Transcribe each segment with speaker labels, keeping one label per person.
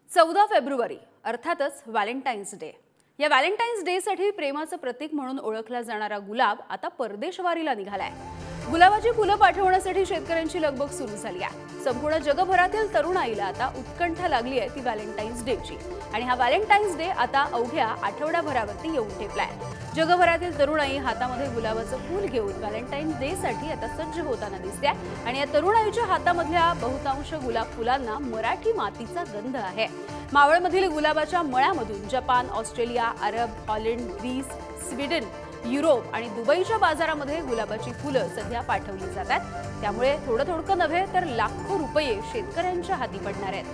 Speaker 1: 14 फेब्रुवारी अर्थातच Valentine's day. या व्हॅलेंटाईन्स डे साठी प्रेमाचं प्रतीक म्हणून ओळखला जाणारा गुलाब आता परदेशवारीला निघालाय। गुलाबाची फुलं पाठवण्यासाठी शेतकऱ्यांची लगबग सुरू झाली आहे। संपूर्ण जगभरातील तरुणाईला आता उत्कंठा लागली आहे ती व्हॅलेंटाईन्स डेची आणि हा व्हॅलेंटाईन्स डे आता अवघ्या आठवड्याभरावरती येऊन ठेपलाय। जगभरातील तरुणाई हातामध्ये गुलाबाचं फूल घेऊन व्हॅलेंटाईन्स डे साठी आता सज्ज होताना दिसते आणि या तरुणाईच्या हातामधल्या बहुतांश गुलाब फुलांना मराठी मातीचा गंध आहे। मावळमधील गुलाबाच्या मळ्यामधून Japan, Australia, Arab, Holland, Greece, Sweden, Europe आणि दुबईच्या बाजारामध्ये गुलाबाची फुलं सध्या पाठवली जातात। त्यामुळे थोडं नव्हे तर लाखो रुपये शेतकऱ्यांच्या हाती पडणार आहेत।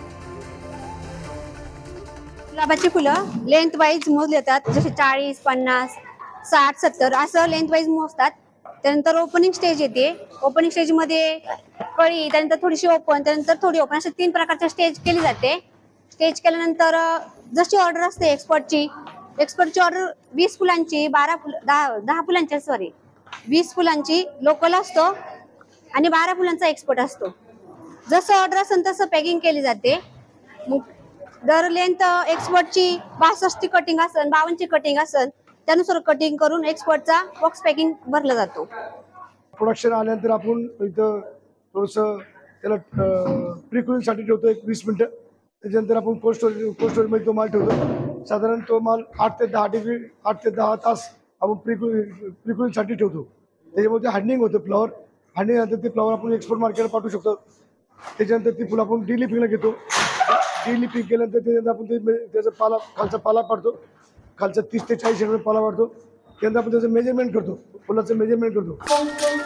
Speaker 2: गुलाबाची फुलं लेंथ वाईज मोजले जातात, जसे 40, 50, 60, 70 असं लेंथ वाईज मोजतात। त्यानंतर ओपनिंग स्टेज येते। ओपनिंग स्टेज मध्ये कळी, त्यानंतर थोडीशी ओपन, त्यानंतर थोडी ओपन, असे 3 प्रकारच्या स्टेज केली जाते। स्टेज केल्यानंतर जशी ऑर्डर असते एक्सपर्टची ऑर्डर 20 फुलांची, 10 फुलांची, सॉरी 20 फुलांची लोकल असतो आणि 12 फुलांचा एक्सपर्ट असतो। जसं ऑर्डर असेल तसं पॅकिंग केली जाते। दर लेंथ एक्सपर्टची 62 कटिंग असेल, 52 कटिंग असेल, त्यानुसार कटिंग करून एक्सपर्टचा बॉक्स पॅकिंग भरला जातो।
Speaker 3: प्रोडक्शन आल्यानंतर आपण इथं थोडंसं त्याला प्रिक्युलिंगसाठी ठेवतो 20 मिनिटं। त्याच्यानंतर आपण कोल्ड स्टोरेजमध्ये तो माल ठेवतो। साधारण तो माल 8 ते 10 तास आपण प्रिक्युलिंगसाठी ठेवतो। त्याच्यामध्ये हार्डनिंग होतं फ्लॉवर। हार्डनिंग नंतर ते फ्लॉवर आपण एक्सपोर्ट मार्केटला पाठवू शकतो। त्याच्यानंतर ती फुलं आपण डिलिपिंगला घेतो। डिलिपिंग केल्यानंतर त्याच्यानंतर आपण त्याचा खालचा पाला पाडतो। खालचा 30 ते 40 पाला पाडतो। त्यानंतर आपण त्याचं मेजरमेंट करतो, फुलाचं मेजरमेंट करतो।